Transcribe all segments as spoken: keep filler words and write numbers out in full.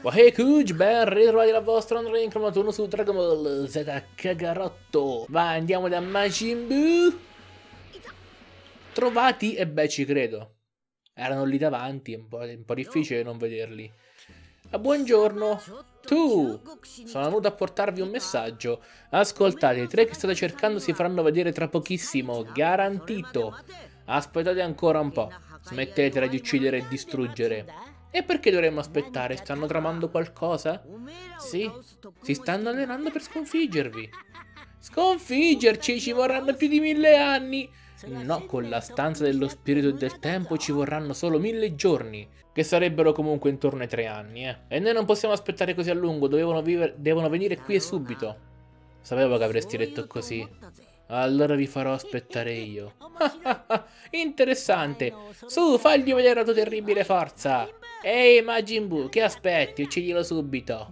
Hey Kuj, ben ritrovati la vostra Andrea in cromaturno su Dragon Ball Z Kakarotto. Vai, andiamo da Majin Buu. Trovati? E beh, ci credo. Erano lì davanti, è un po', un po' difficile non vederli. Ah, buongiorno. Tu! Sono venuto a portarvi un messaggio. Ascoltate, i tre che state cercando si faranno vedere tra pochissimo, garantito. Aspettate ancora un po'. Smettetela di uccidere e distruggere. E perché dovremmo aspettare? Stanno tramando qualcosa? Sì, si stanno allenando per sconfiggervi. Sconfiggerci? Ci vorranno più di mille anni. No, con la stanza dello spirito e del tempo ci vorranno solo mille giorni, che sarebbero comunque intorno ai tre anni, eh. E noi non possiamo aspettare così a lungo, dovevano vivere, devono venire qui e subito. Sapevo che avresti detto così. Allora vi farò aspettare io. Interessante. Su, fagli vedere la tua terribile forza. Ehi, Majin Buu, che aspetti? Uccidilo subito.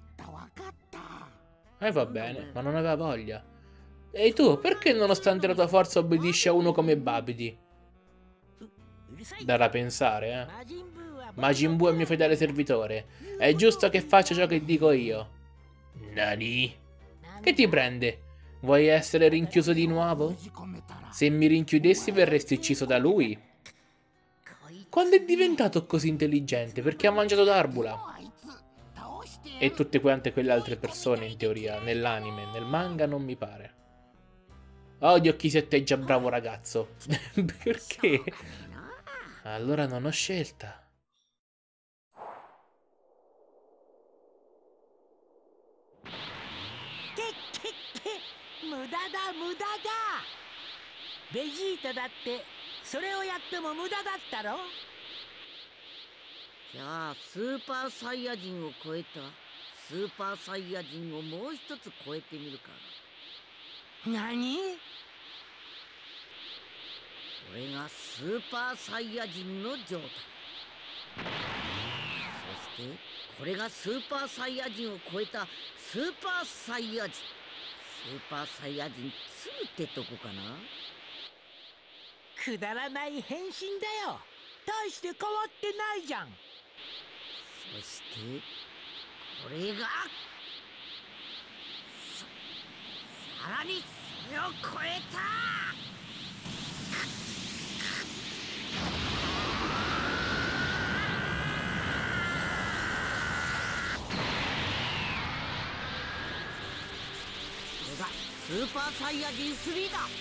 E eh, va bene, ma non aveva voglia. Ehi tu, perché nonostante la tua forza obbedisci a uno come Babidi? Darà pensare, eh. Majin Buu è il mio fedele servitore. È giusto che faccia ciò che dico io. Nani? Che ti prende? Vuoi essere rinchiuso di nuovo? Se mi rinchiudessi verresti ucciso da lui. Quando è diventato così intelligente? Perché ha mangiato Darbula? E tutte quante quelle altre persone in teoria, nell'anime, nel manga non mi pare. Odio chi si atteggia bravo ragazzo. Perché? Allora non ho scelta. Vegeta だってそれをやっても無駄だったろ。じゃあスーパーサイヤ人を超えたスーパーサイヤ人をもう一つ超えてみるか。何？これがスーパーサイヤ人の状態。そしてこれがスーパーサイヤ人を超えたスーパーサイヤ人。スーパーサイヤ人ツーってとこかな。くだらない変身だよ。大して変わってないじゃん。そしてこれが さ, さらにそれを超えた。これがスーパーサイヤ人スリーだ。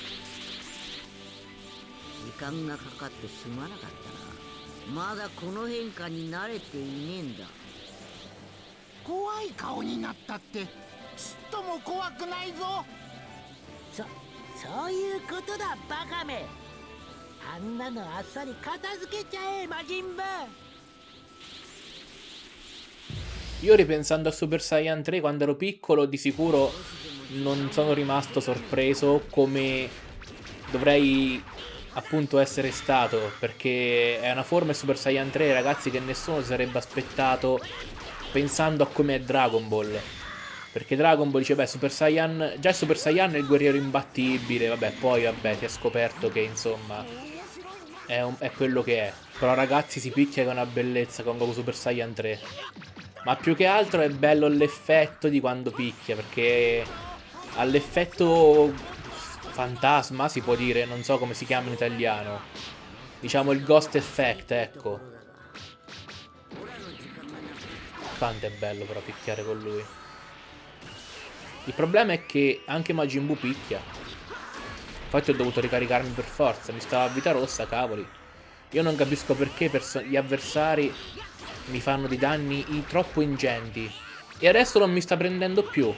時間がかかってすまなかったな。まだこの変化に慣れていねえんだ。 怖い顔になったってちっとも怖くないぞ。 そ、そういうことだバカめ。あんなのあっさり片付けちゃえ魔人ブー。 Io ripensando a Super Saiyan tre quando ero piccolo di sicuro non sono rimasto sorpreso come dovrei appunto essere stato, perché è una forma di Super Saiyan tre, ragazzi, che nessuno si sarebbe aspettato pensando a come è Dragon Ball. Perché Dragon Ball dice, beh, Super Saiyan, già Super Saiyan è il guerriero imbattibile, vabbè, poi vabbè, si è scoperto che insomma è, un, è quello che è. Però ragazzi, si picchia con una bellezza con Goku Super Saiyan tre. Ma più che altro è bello l'effetto di quando picchia, perché ha l'effetto fantasma, si può dire, non so come si chiama in italiano. Diciamo il ghost effect, ecco. Quanto è bello però picchiare con lui. Il problema è che anche Majin Buu picchia. Infatti ho dovuto ricaricarmi per forza, mi stava a vita rossa, cavoli. Io non capisco perché gli avversari mi fanno dei danni troppo ingenti. E adesso non mi sta prendendo più.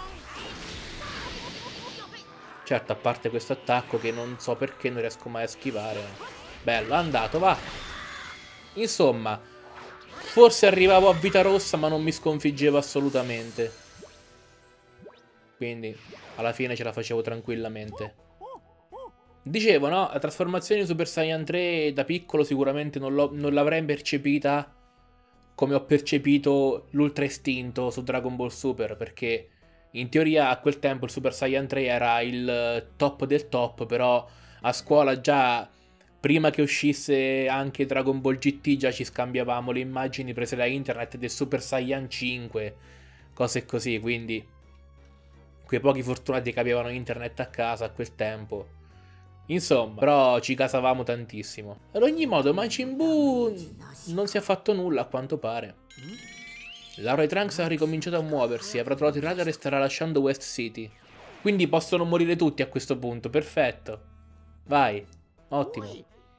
Certo, a parte questo attacco che non so perché non riesco mai a schivare. Bello, è andato, va. Insomma, forse arrivavo a vita rossa ma non mi sconfiggevo assolutamente. Quindi, alla fine ce la facevo tranquillamente. Dicevo, no? La trasformazione di Super Saiyan tre da piccolo sicuramente non l'avrei percepita come ho percepito l'Ultra Istinto su Dragon Ball Super, perché in teoria a quel tempo il Super Saiyan tre era il top del top, però a scuola già prima che uscisse anche Dragon Ball G T già ci scambiavamo le immagini prese da internet del Super Saiyan cinque, cose così, quindi quei pochi fortunati che avevano internet a casa a quel tempo. Insomma, però ci casavamo tantissimo. Ad ogni modo, Majin Buu non si è fatto nulla a quanto pare. Laura e Trunks ha ricominciato a muoversi, avrà trovato il radar e starà lasciando West City. Quindi possono morire tutti a questo punto, perfetto. Vai, ottimo.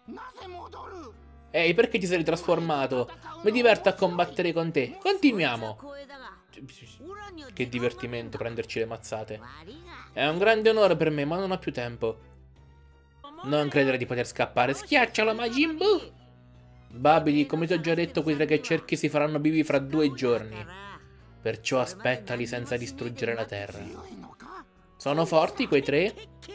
Ehi, perché ti sei ritrasformato? Mi diverto a combattere con te. Continuiamo. Che divertimento prenderci le mazzate. È un grande onore per me, ma non ho più tempo. Non credere di poter scappare. Schiaccialo, Majin Buu! Babidi, come ti ho già detto, quei tre che cerchi si faranno vivi fra due giorni. Perciò aspettali senza distruggere la terra. Sono forti quei tre?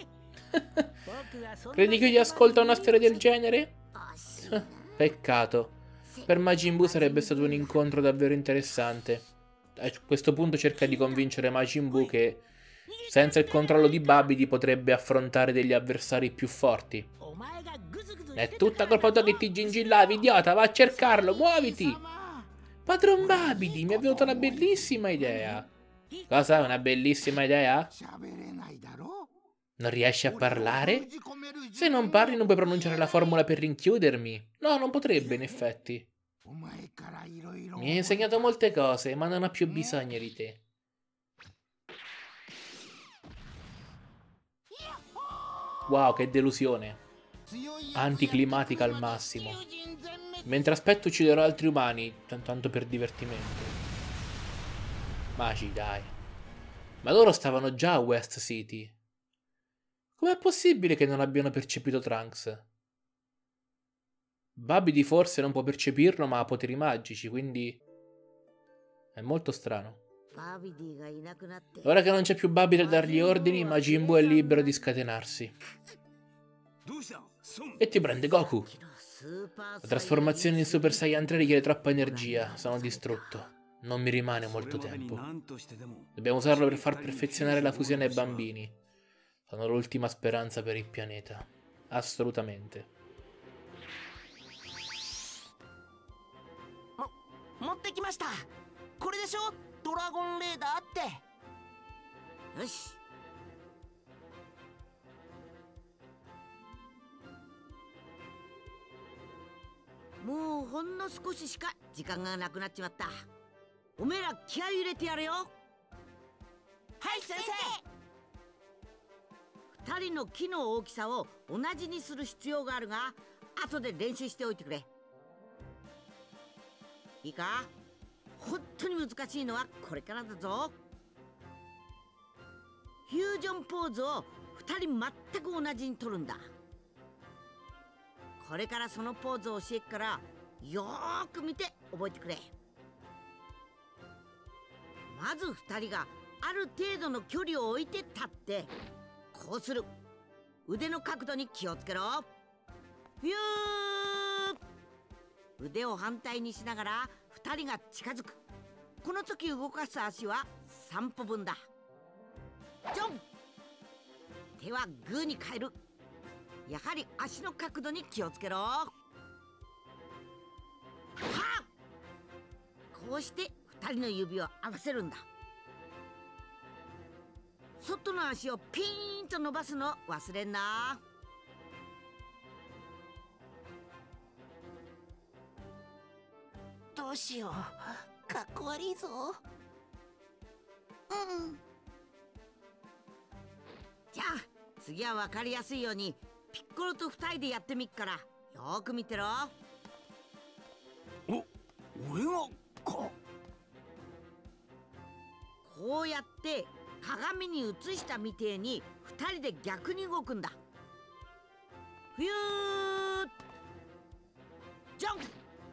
Credi che io ti ascolta una storia del genere? Peccato. Per Majin Buu sarebbe stato un incontro davvero interessante. A questo punto cerca di convincere Majin Buu che senza il controllo di Babidi potrebbe affrontare degli avversari più forti. È tutta colpa tua che ti gingillavi, idiota, va a cercarlo, muoviti! Padron Babidi, mi è venuta una bellissima idea. Cosa? Una bellissima idea? Non riesci a parlare? Se non parli non puoi pronunciare la formula per rinchiudermi. No, non potrebbe, in effetti. Mi hai insegnato molte cose, ma non ho più bisogno di te. Wow, che delusione. Anticlimatica al massimo. Mentre aspetto ucciderò altri umani, tanto per divertimento. Maci, dai. Ma loro stavano già a West City. Com'è possibile che non abbiano percepito Trunks? Babidi forse non può percepirlo, ma ha poteri magici, quindi è molto strano. Ora che non c'è più Babidi a dargli ordini, Majin Buu è libero di scatenarsi. E ti prende Goku. La trasformazione in Super Saiyan tre richiede troppa energia, sono distrutto. Non mi rimane molto tempo. Dobbiamo usarlo per far perfezionare la fusione ai bambini. Sono l'ultima speranza per il pianeta. Assolutamente. Moほんの少ししか時間がなくなっちまった。おめえら気合い入れてやれよ。はい先生。二人の木の大きさを同じにする必要があるが、後で練習しておいてくれ。いいか？本当に難しいのはこれからだぞ。フュージョンポーズを二人全く同じに取るんだ。これからそのポーズを教えっからよーく見て覚えてくれ。まず二人がある程度の距離を置いて立ってこうする。腕の角度に気をつけろ。フュー。腕を反対にしながら二人が近づく。この時動かす足は三歩分だ。ジョン。手はグーに変える。やはり足の角度に気をつけろ。はっ。こうして二人の指を合わせるんだ。外の足をピーンと伸ばすの忘れんな。どうしよう、かっこ悪いぞ。うん。じゃあ次は分かりやすいようにピッコロと二人でやってみっからよーく見てろ。お、俺がか。こうやって鏡に映したみてえに二人で逆に動くんだ。フュージョン。はっ。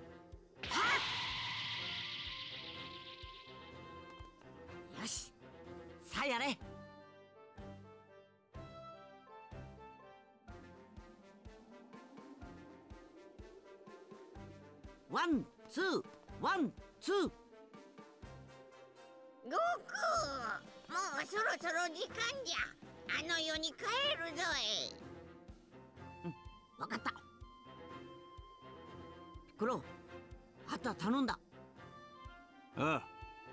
よし、さあやれ。ワン、ツー、ワン、ツー。ゴク、もうそろそろ時間じゃ。あの世に帰るぞい。うん、わかった。 郎、あとは頼んだ。 ああ。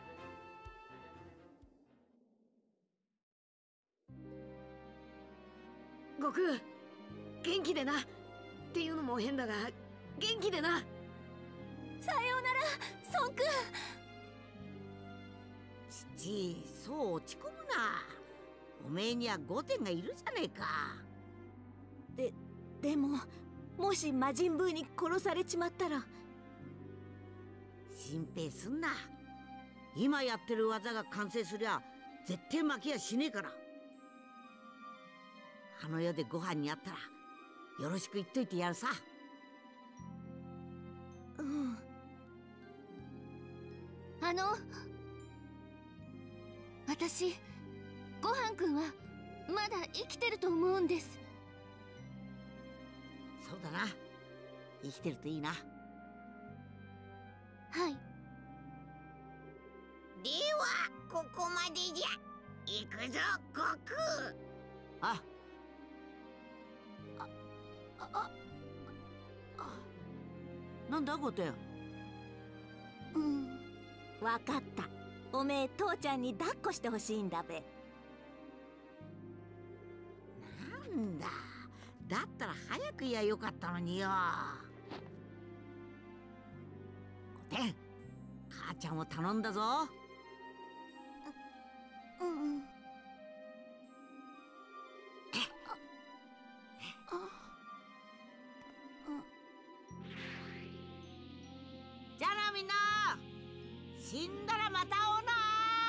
悟空、元気でな。っていうのも変だが、元気でな。 さようなら、孫君。 父、そう落ち込むな。おめえには御殿がいるじゃねえか。 で、でも、もし魔人ブーに殺されちまったら。 心配すんな。今やってる技が完成すりゃ絶対負けやしねえから。あの世でご飯にあったらよろしく言っといてやるさ。 うん。あの、私ごはんくんはまだ生きてると思うんです。 そうだな、生きてるといいな。 はい。 ではここまでじゃ。行くぞ悟空。 ああああ、なんだゴテ。 うん、わかった。おめえ父ちゃんに抱っこしてほしいんだべ。 なんだ、だったら早く言やよかったのによ。ゴテン、母ちゃんを頼んだぞ。 うんうん。 じゃあなみんな、死んだらまた会おうな。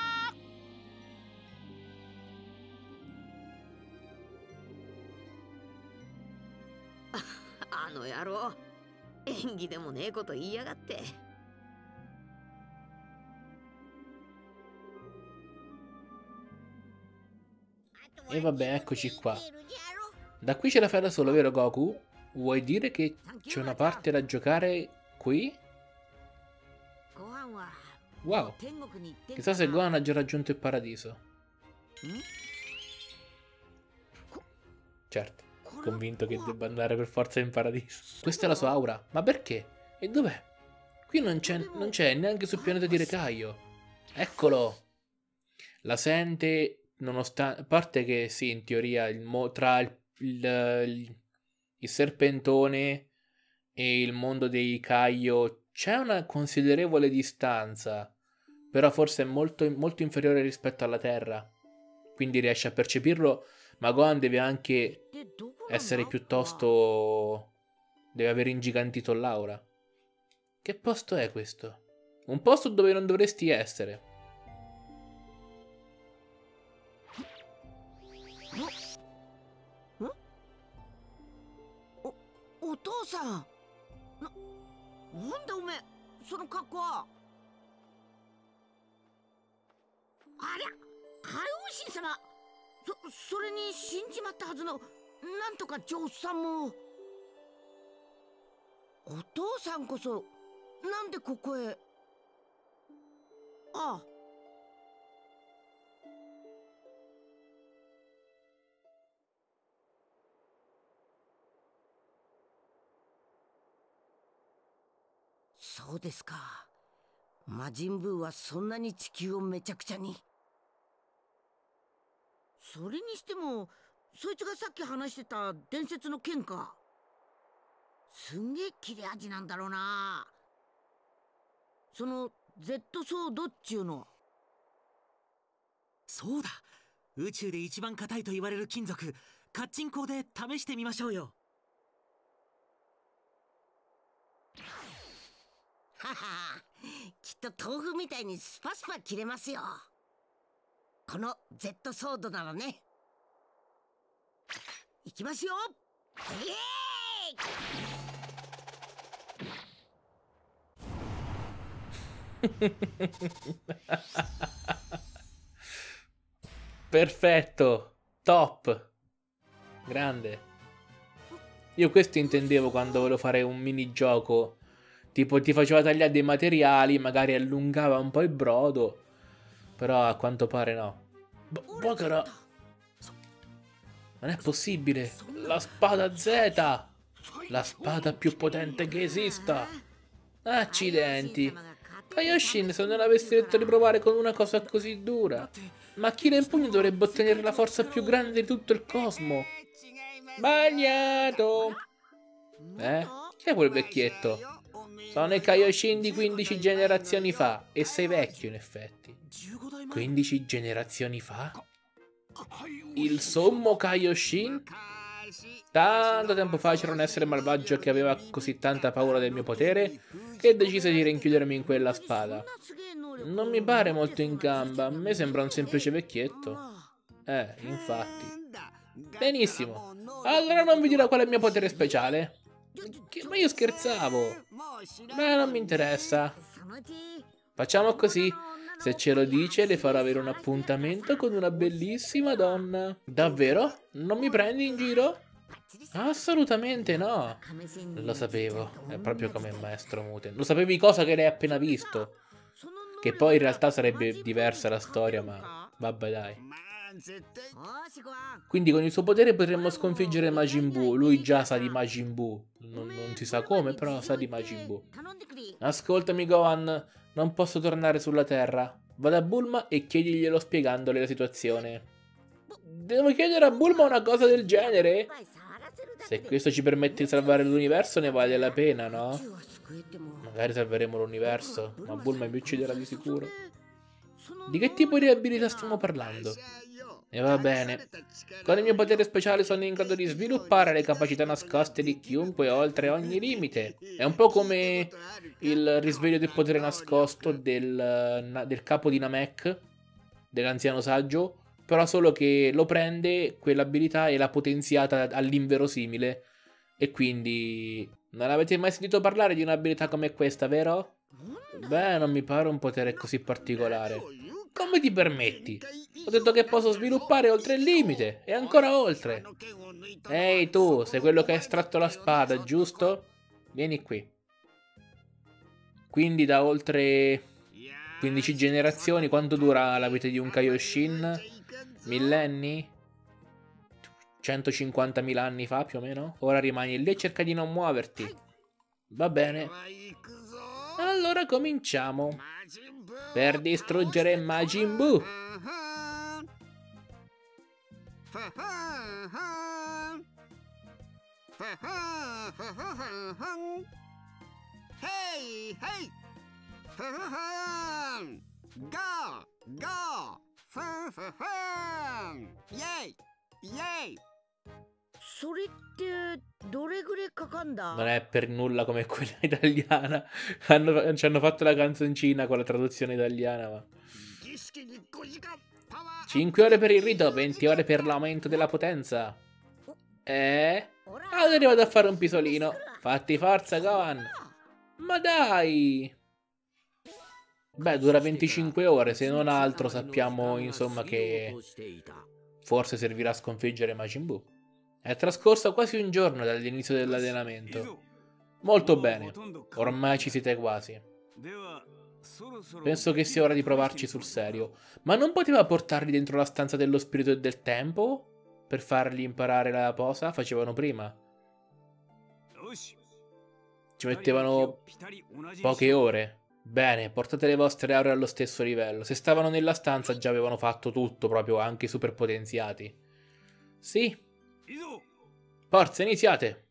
あの野郎、演技でもねえこと言いやがって。 E vabbè, eccoci qua. Da qui ce la fai da solo, vero Goku? Vuoi dire che c'è una parte da giocare qui? Wow, chissà se Gohan ha già raggiunto il paradiso. Certo, convinto che debba andare per forza in paradiso. Questa è la sua aura, ma perché? E dov'è? Qui non c'è non c'è neanche sul pianeta di Recaio. Eccolo! La sente... Nonostante, a parte che sì, in teoria il mo tra il, il, il, il serpentone e il mondo dei Kaio c'è una considerevole distanza, però forse è molto, molto inferiore rispetto alla Terra, quindi riesce a percepirlo, ma Gohan deve anche essere piuttosto... deve aver ingigantito l'aura. Che posto è questo? Un posto dove non dovresti essere. お父さん、な、なんだおめえその格好は。ありゃ、海王神様。そ、それに死んじまったはずのなんとか上さんも。お父さんこそなんでここへ。ああ、そうですか。魔人ブーはそんなに地球をめちゃくちゃに。それにしてもそいつがさっき話してた伝説の剣か。すんげえ切れ味なんだろうな。その Z ソードっちゅうの。 そうだ、宇宙で一番硬いと言われる金属カッチン鋼で試してみましょうよ。 はは、きっと豆腐みたいにスパスパ切れますよ。この Z ソードならね。いきますよ。イエーイ Perfetto, top, grande. Io questo intendevo quando volevo fare un minigioco. Tipo ti faceva tagliare dei materiali, magari allungava un po' il brodo, però a quanto pare no. Bokara! Non è possibile! La spada Z! La spada più potente che esista! Accidenti. Kaioshin, se non avessi detto di provare con una cosa così dura. Ma chi nel pugno dovrebbe ottenere la forza più grande di tutto il cosmo. Sbagliato. Eh? Chi è quel vecchietto? Sono i Kaioshin di quindici generazioni fa. E sei vecchio, in effetti. quindici generazioni fa? Il sommo Kaioshin? Tanto tempo fa c'era un essere malvagio che aveva così tanta paura del mio potere che decise di rinchiudermi in quella spada. Non mi pare molto in gamba, a me sembra un semplice vecchietto. Eh, infatti. Benissimo. Allora non vi dirò qual è il mio potere speciale. Che, ma io scherzavo. Beh, non mi interessa. Facciamo così. Se ce lo dice, le farò avere un appuntamento con una bellissima donna. Davvero? Non mi prendi in giro? Assolutamente no. Lo sapevo. È proprio come il maestro Muten. Lo sapevi cosa che l'hai appena visto. Che poi in realtà sarebbe diversa la storia, ma vabbè dai. Quindi con il suo potere potremmo sconfiggere Majin Buu. Lui già sa di Majin Buu. Non, non si sa come, però sa di Majin Buu. Ascoltami Gohan, non posso tornare sulla Terra. Vado a Bulma e chiediglielo spiegandole la situazione. Devo chiedere a Bulma una cosa del genere? Se questo ci permette di salvare l'universo ne vale la pena, no? Magari salveremo l'universo, ma Bulma mi ucciderà di sicuro. Di che tipo di abilità stiamo parlando? E va bene. Con il mio potere speciale sono in grado di sviluppare le capacità nascoste di chiunque oltre ogni limite. È un po' come il risveglio del potere nascosto del, del capo di Namek, dell'anziano saggio, però solo che lo prende quell'abilità e l'ha potenziata all'inverosimile. E quindi... non avete mai sentito parlare di un'abilità come questa, vero? Beh, non mi pare un potere così particolare. Come ti permetti? Ho detto che posso sviluppare oltre il limite, e ancora oltre. Ehi tu, sei quello che ha estratto la spada, giusto? Vieni qui. Quindi da oltre quindici generazioni, quanto dura la vita di un Kaioshin? Millenni? centocinquantamila anni fa più o meno? Ora rimani lì e cerca di non muoverti. Va bene. Allora cominciamo. Per distruggere Majin Buu. Hey, hey. Go, go. Yay, yay. それってどれぐらいかかんだ? Non è per nulla come quella italiana. Hanno, ci hanno fatto la canzoncina con la traduzione italiana, ma... cinque ore per il rito, venti ore per l'aumento della potenza. Eh? Allora vado a fare un pisolino. Fatti forza, Gohan. Ma dai! Beh, dura venticinque ore, se non altro sappiamo, insomma, che forse servirà a sconfiggere Majin Buu. È trascorso quasi un giorno dall'inizio dell'allenamento. Molto bene, ormai ci siete quasi. Penso che sia ora di provarci sul serio. Ma non poteva portarli dentro la stanza dello spirito e del tempo? Per fargli imparare la posa? Facevano prima. Ci mettevano poche ore. Bene, portate le vostre aure allo stesso livello. Se stavano nella stanza già avevano fatto tutto, proprio anche i superpotenziati. Sì. Forza, iniziate.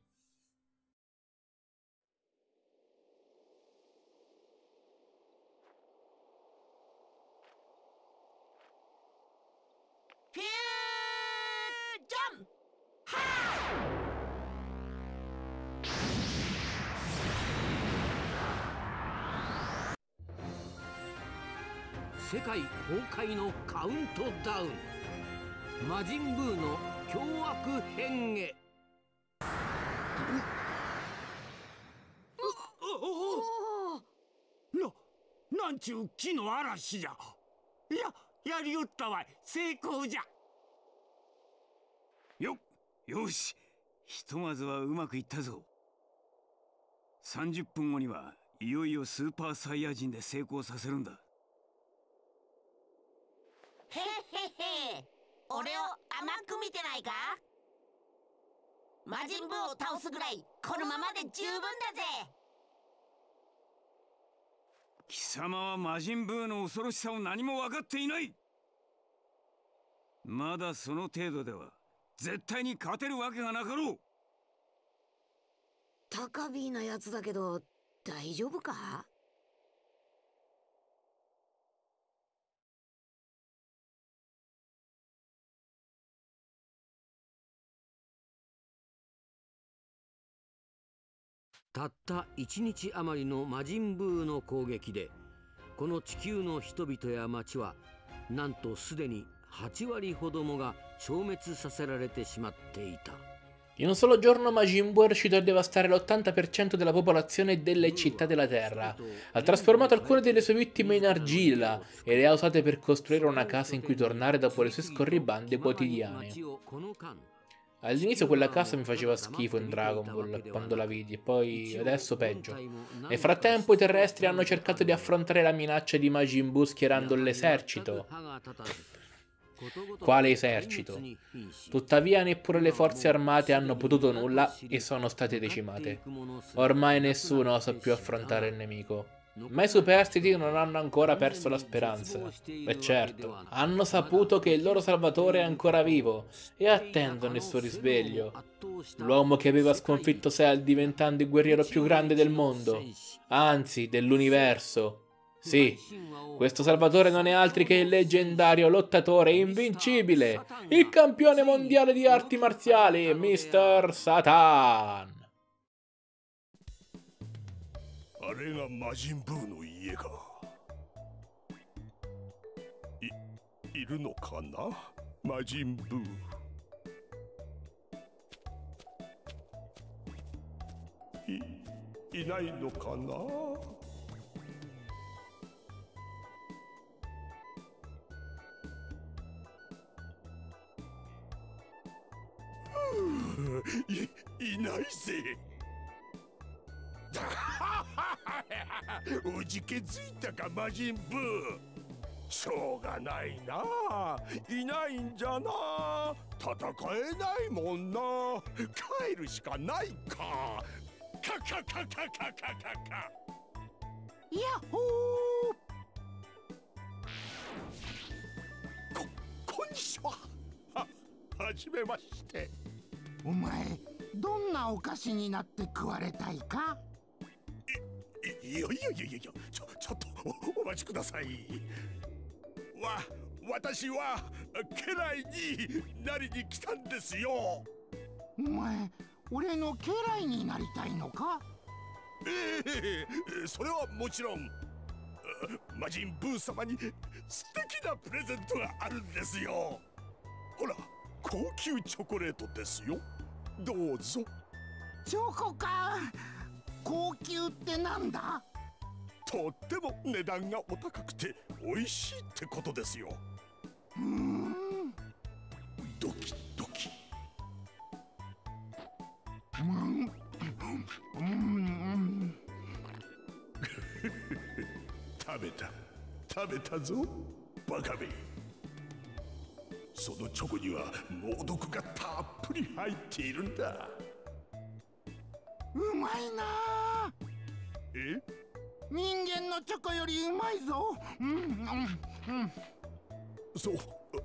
Sekai Hokai no Countdown Majin Buu no Kyoaku Henへな、なんちゅう木の嵐じゃ。いや、やりおったわい。成功じゃ。 よ、よし。ひとまずはうまくいったぞ。さんじゅっぷんごにはいよいよスーパーサイヤ人で成功させるんだ。 へへへ。俺を甘く見てないか？魔人ブーを倒すぐらいこのままで十分だぜ。 貴様は魔人ブーの恐ろしさを何も分かっていない。まだその程度では絶対に勝てるわけがなかろう。 高ビーなやつだけど大丈夫か？ たった一日余りの魔人ブーの攻撃で、この地球の人々や町はなんとすでにはちわりほどもが消滅させられてしまっていた。 In un solo giorno Majin Buu è riuscito a devastare l'ottanta per cento della popolazione delle città della Terra. Ha trasformato alcune delle sue vittime in argilla e le ha usate per costruire una casa in cui tornare dopo le sue scorribande quotidiane. All'inizio quella casa mi faceva schifo in Dragon Ball quando la vidi, e poi adesso peggio. Nel frattempo i terrestri hanno cercato di affrontare la minaccia di Majin Buu schierando l'esercito. Quale esercito? Tuttavia neppure le forze armate hanno potuto nulla e sono state decimate. Ormai nessuno osa più affrontare il nemico. Ma i superstiti non hanno ancora perso la speranza. E certo, hanno saputo che il loro salvatore è ancora vivo e attendono il suo risveglio. L'uomo che aveva sconfitto Cell diventando il guerriero più grande del mondo, anzi dell'universo. Sì, questo salvatore non è altro che il leggendario lottatore invincibile, il campione mondiale di arti marziali, mister Satan. あれが魔人ブーの家か。い、いるのかな、魔人ブー。い、いないのかな。い、いないぜ。おじけづいたか魔人ブー。しょうがないな、いないんじゃな、戦えないもんな。帰るしかないか。カカカカカカカカ。 ヤッホー。こ、 こんにちは。は、はじめまして。 お前どんなお菓子になって食われたいか。 いやいやいやいや、ちょ、ちょっと お, お待ちください。わ、私は家来になりに来たんですよ。 お前、俺の家来になりたいのか。 ええ、それはもちろん。魔人ブー様に素敵なプレゼントがあるんですよ。ほら、高級チョコレートですよ。どうぞ。 チョコか。高級ってなんだ。 とっても値段がお高くて美味しいってことですよ。 うーん。 ドキドキ。 うんうん。 食べた食べたぞバカめ。そのチョコには猛毒がたっぷり入っているんだ。 うまいな。 え？ 人間のチョコよりうまいぞ。うんうんうん。 そう、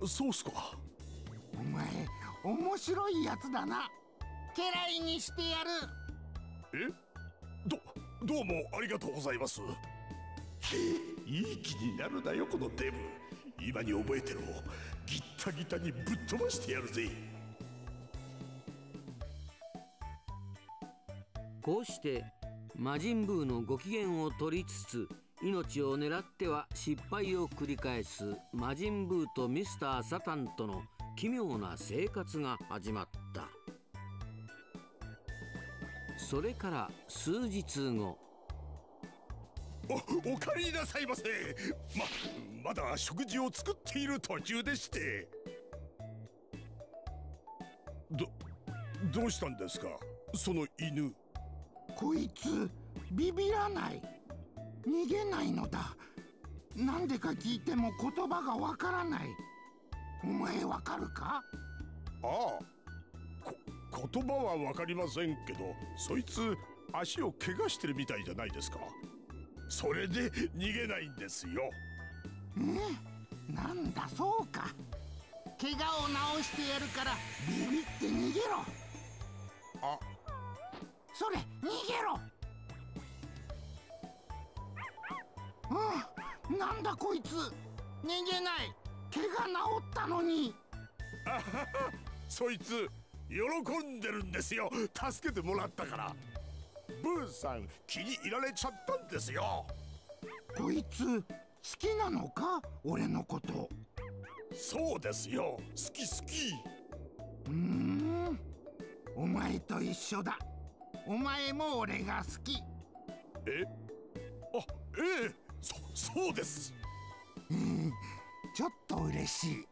そうっすか。 お前面白いやつだな。家来にしてやる。 え？ど、どうもありがとうございます。いい気になるなよこのデブ。今に覚えてろ。ギッタギタにぶっ飛ばしてやるぜ。 こうして魔人ブーのご機嫌を取りつつ、命を狙っては失敗を繰り返す魔人ブーとミスターサタンとの奇妙な生活が始まった。それから数日後。 お、お帰りなさいませ。ま、まだ食事を作っている途中でして。ど、どうしたんですかその犬。 こいつビビらない。逃げないのだ。なんでか聞いても言葉がわからない。お前わかるか。 ああ、こ、言葉はわかりませんけど、そいつ足を怪我してるみたいじゃないですか。 それで逃げないんですよ。 え、なんだそうか。怪我を治してやるからビビって逃げろ。 あ、 それ逃げろ。うん、なんだこいつ、逃げない。怪我治ったのに。 あはは、そいつ喜んでるんですよ、助けてもらったから。ブーさん気に入られちゃったんですよ。 こいつ好きなのか、俺のこと。 そうですよ、好き好き。 うーん、お前と一緒だ。お前も俺が好き。 え、あ、ええ、そ、そうです。 うん、ちょっと嬉しい。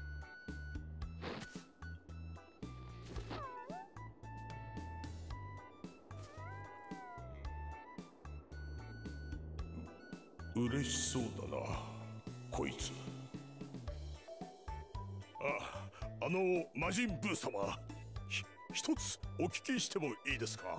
嬉しそうだな、こいつ。あ、あの魔人ブー様、ひ一つお聞きしてもいいですか。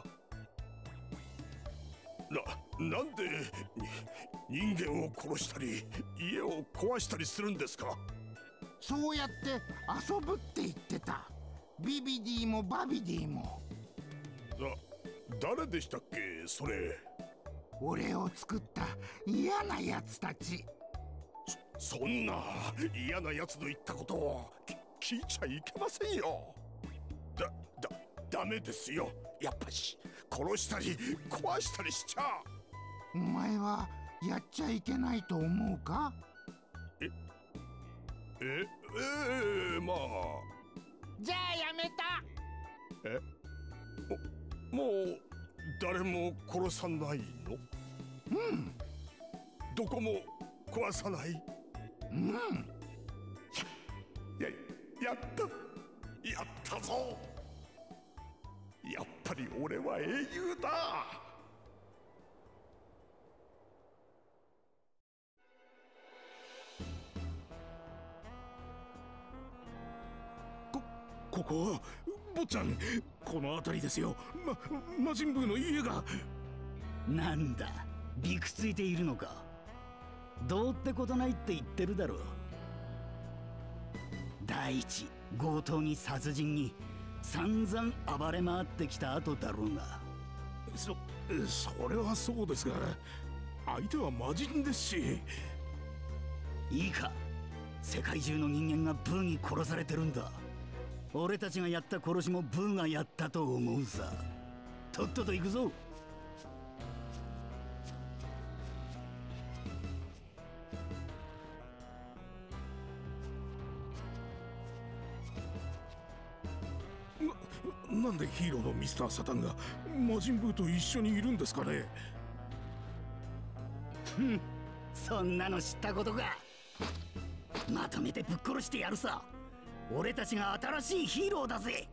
な、なんでに人間を殺したり家を壊したりするんですか。 そうやって遊ぶって言ってた。ビビディもバビディも。 だ、誰でしたっけ、それ。 俺を作った嫌なやつたち。 そ、そんな嫌なやつの言ったことをき聞いちゃいけませんよ。だ、だ、ダメですよ。やっぱし殺したり壊したりしちゃ。 お前はやっちゃいけないと思うか。 え、え、えー、まあ。 じゃあやめた。 え、も、もう誰も殺さないの？ うん。 どこも壊さない？ うん。 や、やった。やったぞ。やっぱり俺は英雄だ。 こ、ここは坊ちゃん、この辺りですよ。ま、魔人ブーの家が。 なんだ、びくついているのか。どうってことないって言ってるだろう。第一、強盗に殺人に散々暴れ回ってきた後だろうが。 そ、それはそうですが、相手は魔人ですし。 いいか、世界中の人間がブーに殺されてるんだ。俺たちがやった殺しもブーがやったと思うさ。とっとと行くぞ。 な、なんでヒーローのミスター・サタンが魔人ブーと一緒にいるんですかね。 ふん、そんなの知ったことか。まとめてぶっ殺してやるさ。俺たちが新しいヒーローだぜ。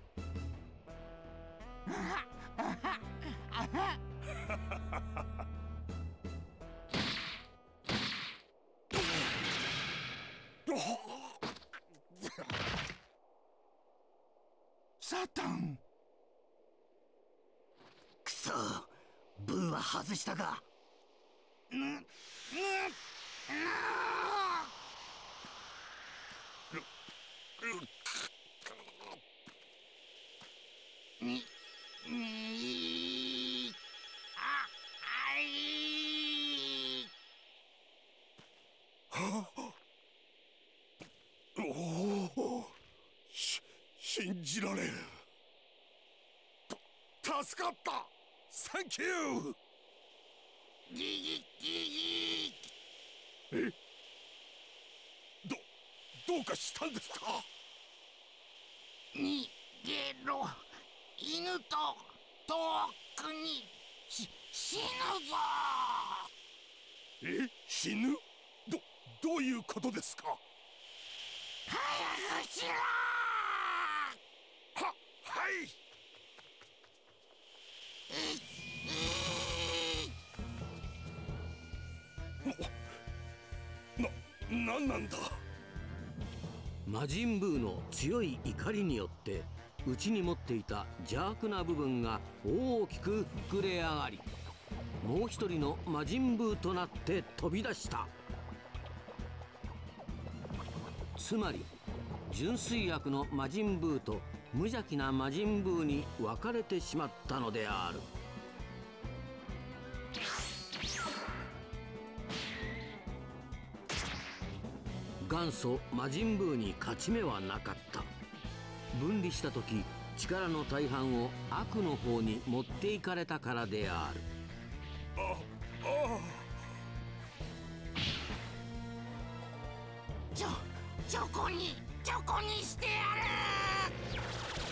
サタン。 くそ、ブーは外したか。 ぬ、ぬ、ぬに、に、あ、あい。 はあ、おお、し、信じられん。た、助かった。サンキュー。 ギギギギ。 え、ど、どうかしたんですか。 逃げろ。犬と遠くにし死ぬぞ。 え、死ぬ？ど、どういうことですか。 早くしろ。 は、はい。な、なんなんだ。 魔人ブーの強い怒りによって内に持っていた邪悪な部分が大きく膨れ上がり、 もう一人の魔人ブーとなって飛び出した。つまり純粋悪の魔人ブーと無邪気な魔人ブーに分かれてしまったのである。元祖魔人ブーに勝ち目はなかった。分離した時力の大半を悪の方に持っていかれたからである。 ああちょチョコにチョコにしてやる。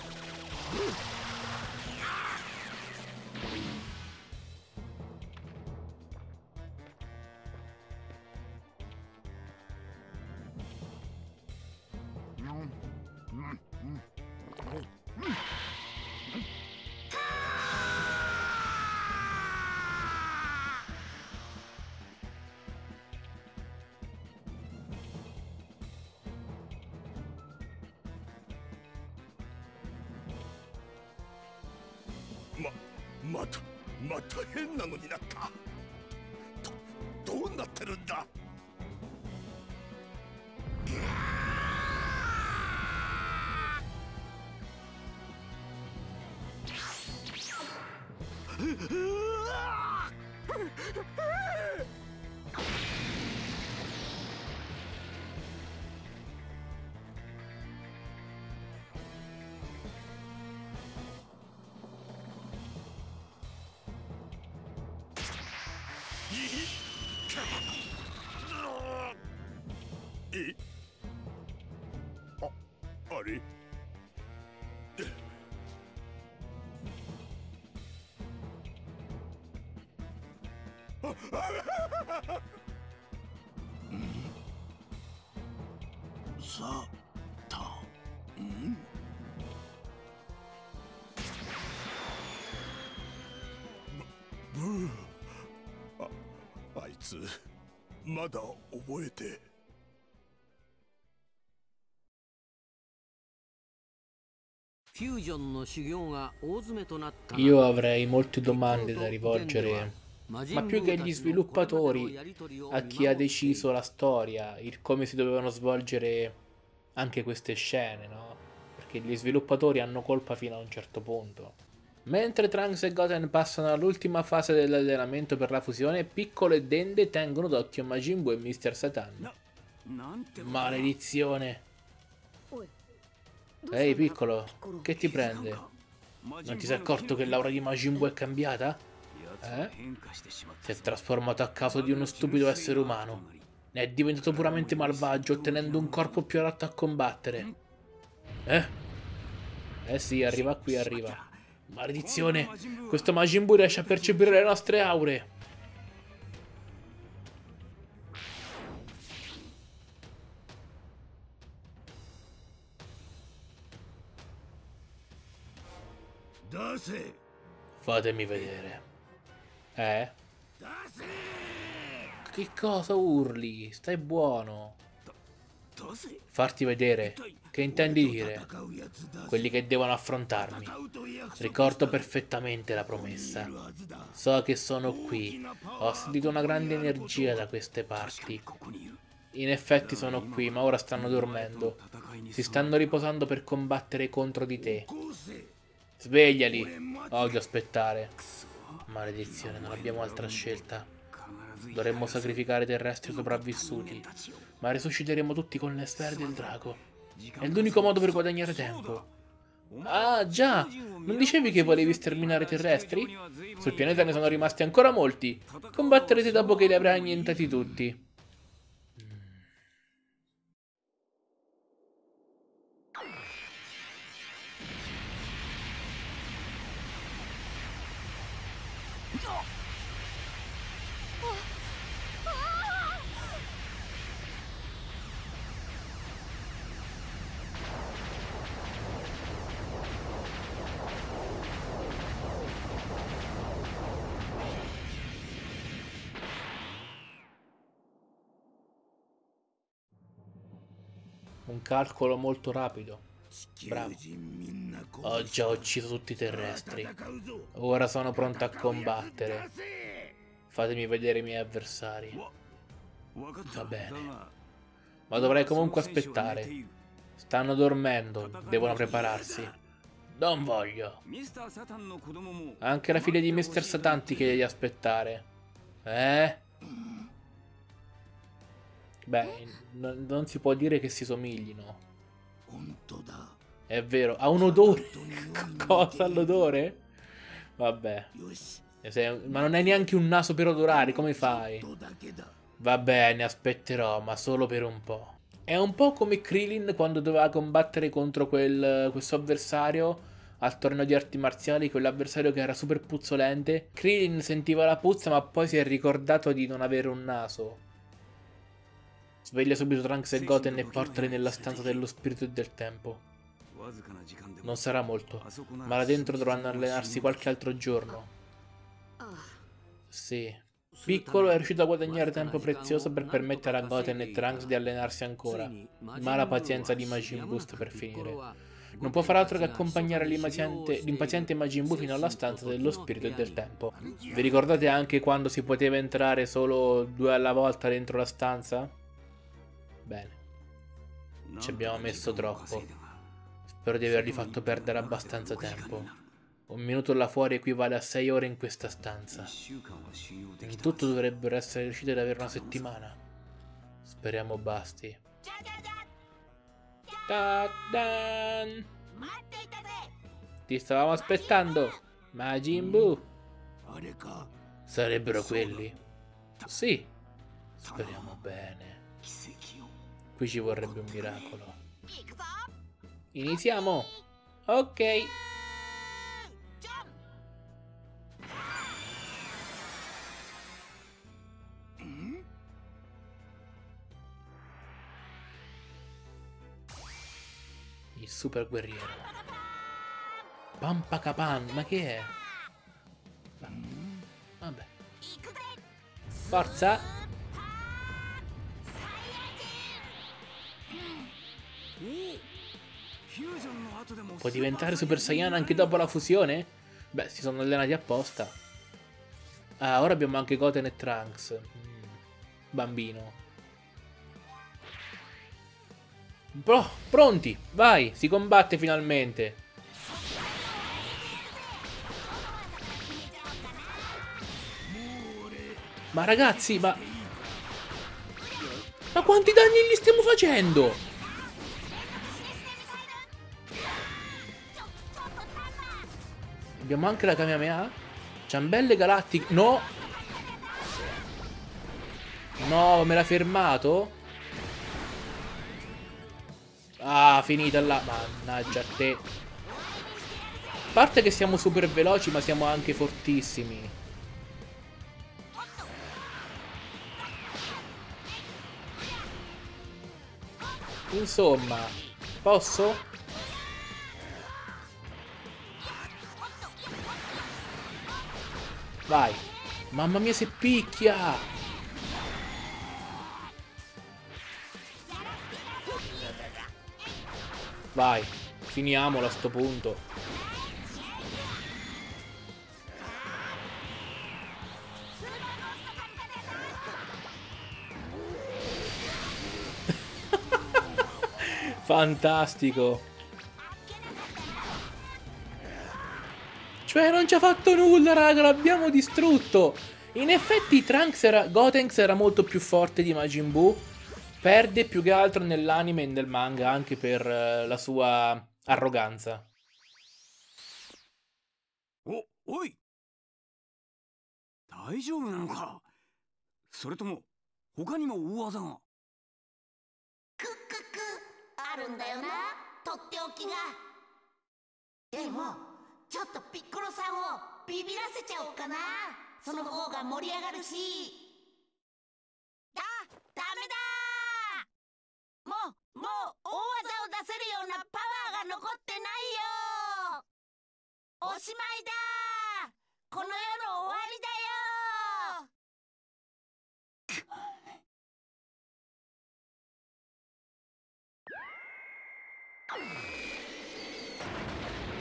ま、また、また変なのになった。ど、どうなってるんだ。え、あ、あれさたんブー、あ、あいつまだ覚えて。 Io avrei molte domande da rivolgere, ma più che agli sviluppatori, a chi ha deciso la storia, il come si dovevano svolgere anche queste scene, no? Perché gli sviluppatori hanno colpa fino a un certo punto. Mentre Trunks e Goten passano all'ultima fase dell'allenamento per la fusione, Piccolo e Dende tengono d'occhio Majin Buu e mister Satan. Maledizione! Ehi Piccolo, che ti prende? Non ti sei accorto che l'aura di Majin Buu è cambiata? Eh? Si è trasformato a causa di uno stupido essere umano. Ne è diventato puramente malvagio, ottenendo un corpo più adatto a combattere. Eh? Eh sì, arriva qui, arriva. Maledizione! Questo Majin Buu riesce a percepire le nostre aure! Fatemi vedere. Eh? Che cosa urli? Stai buono. Farti vedere? Che intendi dire? Quelli che devono affrontarmi. Ricordo perfettamente la promessa. So che sono qui. Ho sentito una grande energia da queste parti. In effetti sono qui, ma ora stanno dormendo. Si stanno riposando per combattere contro di te. Svegliali. Odio aspettare. Maledizione, non abbiamo altra scelta. Dovremmo sacrificare i terrestri sopravvissuti, ma risusciteremo tutti con le sfere del drago. È l'unico modo per guadagnare tempo. Ah, già! Non dicevi che volevi sterminare i terrestri? Sul pianeta ne sono rimasti ancora molti. Combatterete dopo che li avrai annientati tutti. Un calcolo molto rapido. Bravo. Ho già ucciso tutti i terrestri. Ora sono pronto a combattere. Fatemi vedere i miei avversari. Va bene. Ma dovrei comunque aspettare. Stanno dormendo. Devono prepararsi. Non voglio. Anche la figlia di mister Satan ti chiede di aspettare. Eh? Beh, non, non si può dire che si somiglino. È vero, ha un odore. Cosa l'odore? Vabbè. Ma non hai neanche un naso per odorare, come fai? Va bene, aspetterò, ma solo per un po'. È un po' come Krillin quando doveva combattere contro quel, questo avversario al torneo di arti marziali, quell'avversario che era super puzzolente. Krillin sentiva la puzza, ma poi si è ricordato di non avere un naso. Sveglia subito Trunks e Goten e portali nella stanza dello spirito e del tempo. Non sarà molto, ma là dentro dovranno allenarsi qualche altro giorno. Sì. Piccolo è riuscito a guadagnare tempo prezioso per permettere a Goten e Trunks di allenarsi ancora, ma ha la pazienza di Majin Buu per finire. Non può fare altro che accompagnare l'impaziente Majin Buu fino alla stanza dello spirito e del tempo. Vi ricordate anche quando si poteva entrare solo due alla volta dentro la stanza? Bene. Ci abbiamo messo troppo. Spero di avergli fatto perdere abbastanza tempo. Un minuto là fuori equivale a sei ore in questa stanza. In tutto dovrebbero essere riusciti ad avere una settimana. Speriamo basti. Ta-dan! Ti stavamo aspettando, Majin Buu. Sarebbero quelli? Sì. Speriamo bene. Qui ci vorrebbe un miracolo. Iniziamo. Ok. Il super guerriero. Pampacapan, ma che è? Vabbè. Forza. Può diventare Super Saiyan anche dopo la fusione? Beh, si sono allenati apposta. Ah, ora abbiamo anche Goten e Trunks. Mm, bambino. Pro, pronti, vai, si combatte finalmente. Ma ragazzi, ma... Ma quanti danni gli stiamo facendo? Abbiamo anche la Kamehameha. Ciambelle galattiche. No. No, me l'ha fermato. Ah, finita là. Mannaggia a te. A parte che siamo super veloci, ma siamo anche fortissimi. Insomma, posso? Vai. Mamma mia, se picchia. Vai. Finiamolo a sto punto. Fantastico. Cioè non ci ha fatto nulla, raga, l'abbiamo distrutto. In effetti Trunks era... Gotenks era molto più forte di Majin Buu. Perde più che altro nell'anime e nel manga anche per uh, la sua arroganza. Oh, oi! Daijoubu nano ka? Soretomo, hoka ni mo uuwaza ga? クックックあるんだよな、とっておきが。でもちょっとピッコロさんをビビらせちゃおうかな。その方が盛り上がるし。だ、ダメだ。もう、もう大技を出せるようなパワーが残ってないよ。おしまいだ。この世の終わりだよ。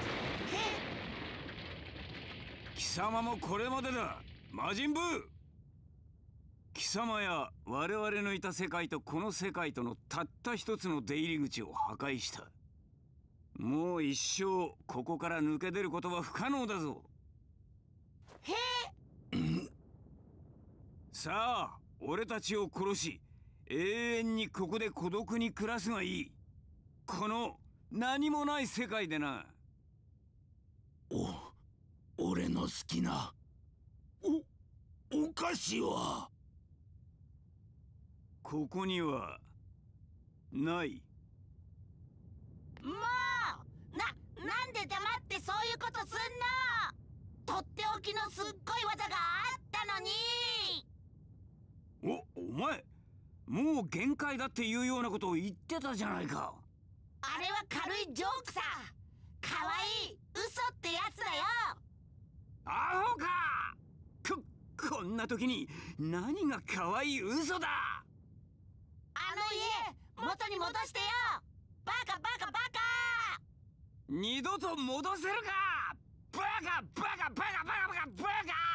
貴様もこれまでだ、魔人ブー。 貴様や我々のいた世界とこの世界とのたった一つの出入り口を破壊した。もう一生ここから抜け出ることは不可能だぞ。 へえさあ俺たちを殺し永遠にここで孤独に暮らすがいい。この何もない世界でな。 お俺の好きなおお菓子はここにはない。 もうな、なんで黙ってそういうことすんの。とっておきのすっごい技があったのに。 お、お前もう限界だっていうようなことを言ってたじゃないか。 あれは軽いジョークさ。かわいい嘘ってやつだよ。 アホか。こ、こんな時に何がかわいい嘘だ。 あの家元に戻してよ。バカバカバカ。 二度と戻せるか。バカバカバカバカバカバカ。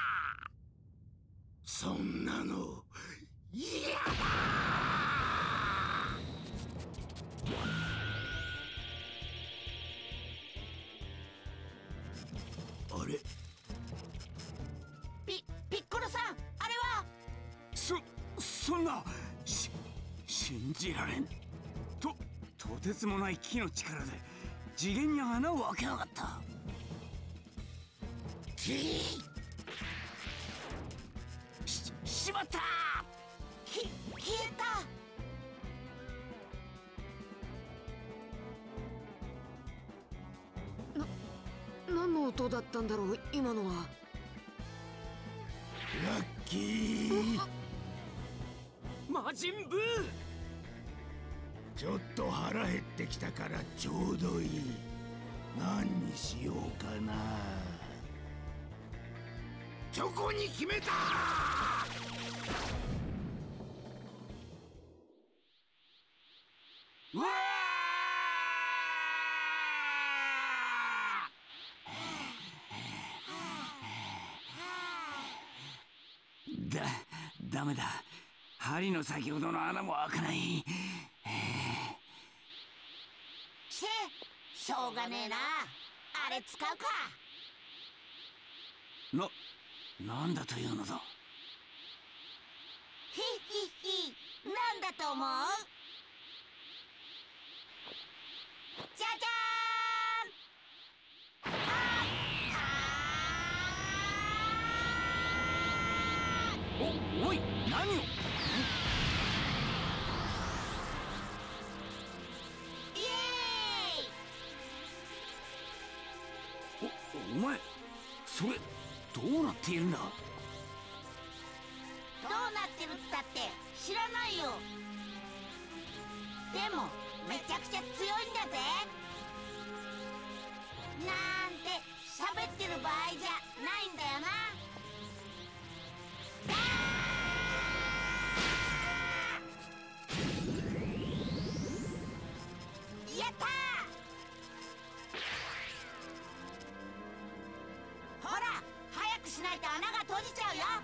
そんなの嫌だ。あれピピッコロさん、あれは。 そそんなし信じられん。ととてつもない木の力で次元に穴を開けやがった。ししまった。 き消えた。 な何の音だったんだろう今のは。 ラッキー。 魔人ブー。 ちょっと腹減ってきたからちょうどいい。何にしようかな。チョコに決めた。 うわーだ、ダメだ。針の先ほどの穴も開かない。 ししょうがねえな。あれ使うか。 な、なんだというのだ。 ひひひ、なんだと思う。じゃじゃーん。 お、おい、何を。 イエーイ。 お、お前それどうなっているんだ。 どうなってるったって知らないよ。でもめちゃくちゃ強いんだぜ。なんて喋ってる場合じゃないんだよな。やったー。ほら早くしないと穴が閉じちゃうよ。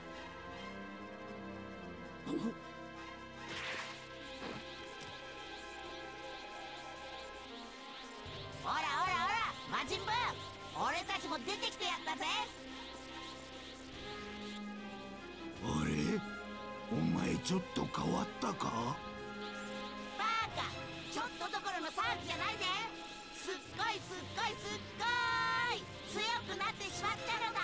ほらほらほら魔人ブー、俺たちも出てきてやったぜ。 あれお前ちょっと変わったか。 バカ、ちょっとどころの騒ぎじゃないぜ。すっごいすっごいすっごい強くなってしまったのだ。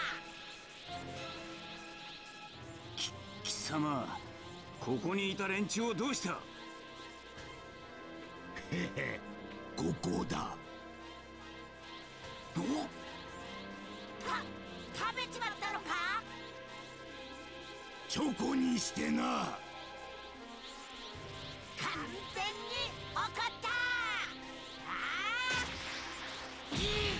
き貴様、ここにいた連中をどうした。 へへ、ここだ。 た食べちまったのか。 チョコにしてな。 完全に怒った。あー、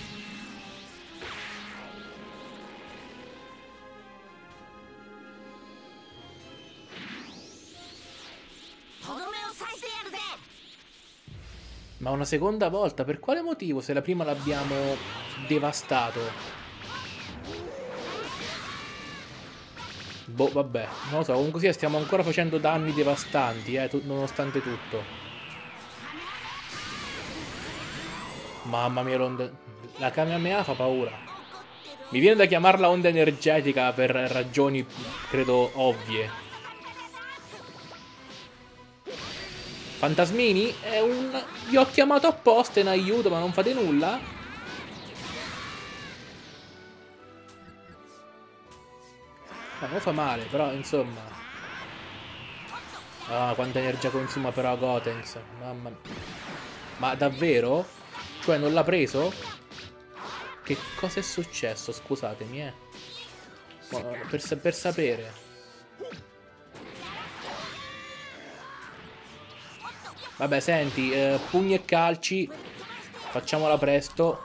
とどめを刺してやるぜ。 Ma una seconda volta? Per quale motivo se la prima l'abbiamo devastato? Boh, vabbè, non lo so, comunque sia stiamo ancora facendo danni devastanti, eh, nonostante tutto. Mamma mia, l'onda... La Kamehameha fa paura. Mi viene da chiamarla onda energetica per ragioni, credo, ovvie. Fantasmini? È un... Vi ho chiamato apposta in aiuto, ma non fate nulla? Eh, non fa male, però, insomma. Ah, quanta energia consuma però Gotenks. Mamma mia. Ma davvero? Cioè, non l'ha preso? Che cosa è successo? Scusatemi, eh. Per, per sapere. Vabbè, senti, eh, pugni e calci. Facciamola presto.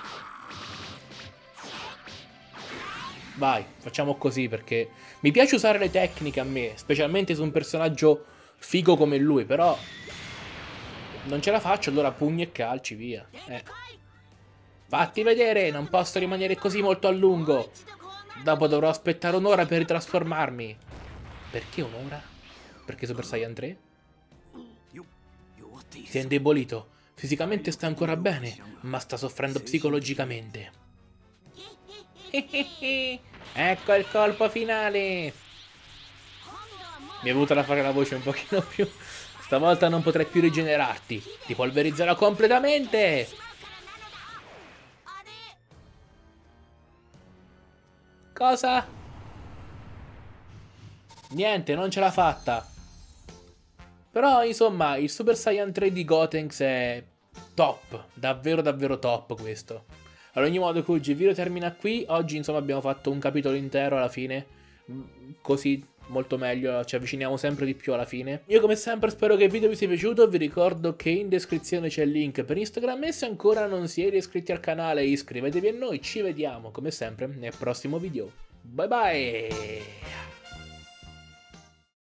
Vai, facciamo così perché mi piace usare le tecniche a me, specialmente su un personaggio figo come lui, però non ce la faccio, allora pugni e calci, via. Eh. Fatti vedere, non posso rimanere così molto a lungo. Dopo dovrò aspettare un'ora per ritrasformarmi. Perché un'ora? Perché Super Saiyan tre? Si è indebolito. Fisicamente sta ancora bene, ma sta soffrendo psicologicamente. Ecco il colpo finale. Mi è venuta da fare la voce un pochino più. Stavolta non potrai più rigenerarti. Ti polverizzerò completamente. Cosa? Niente, non ce l'ha fatta. Però insomma il Super Saiyan tre di Gotenks è top. Davvero davvero top questo. Ad ogni modo, Kuji, il video termina qui. Oggi insomma abbiamo fatto un capitolo intero alla fine. Così molto meglio, ci avviciniamo sempre di più alla fine. Io come sempre spero che il video vi sia piaciuto. Vi ricordo che in descrizione c'è il link per Instagram. E se ancora non siete iscritti al canale, iscrivetevi a noi. Ci vediamo come sempre nel prossimo video. Bye bye.